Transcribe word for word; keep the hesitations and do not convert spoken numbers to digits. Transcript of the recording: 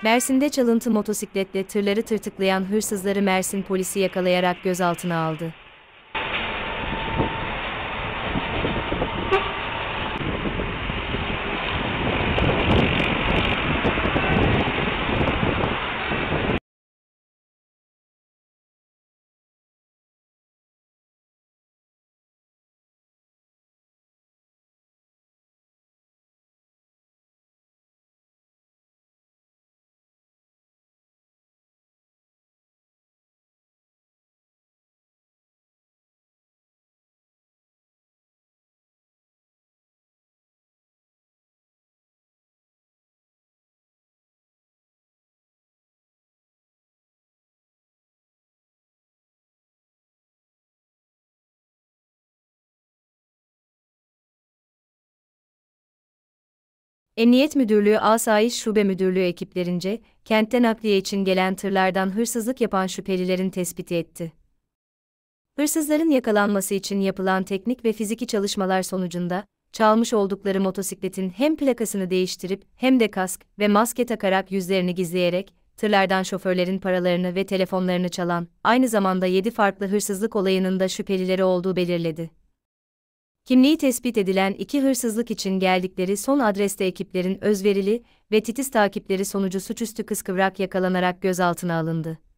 Mersin'de çalıntı motosikletle tırları tırtıklayan hırsızları Mersin polisi yakalayarak gözaltına aldı. Emniyet Müdürlüğü Asayiş Şube Müdürlüğü ekiplerince, kentte nakliye için gelen tırlardan hırsızlık yapan şüphelilerin tespiti etti. Hırsızların yakalanması için yapılan teknik ve fiziki çalışmalar sonucunda, çalmış oldukları motosikletin hem plakasını değiştirip hem de kask ve maske takarak yüzlerini gizleyerek, tırlardan şoförlerin paralarını ve telefonlarını çalan, aynı zamanda yedi farklı hırsızlık olayının da şüphelileri olduğu belirledi. Kimliği tespit edilen iki hırsızlık için geldikleri son adreste ekiplerin özverili ve titiz takipleri sonucu suçüstü kıskıvrak yakalanarak gözaltına alındı.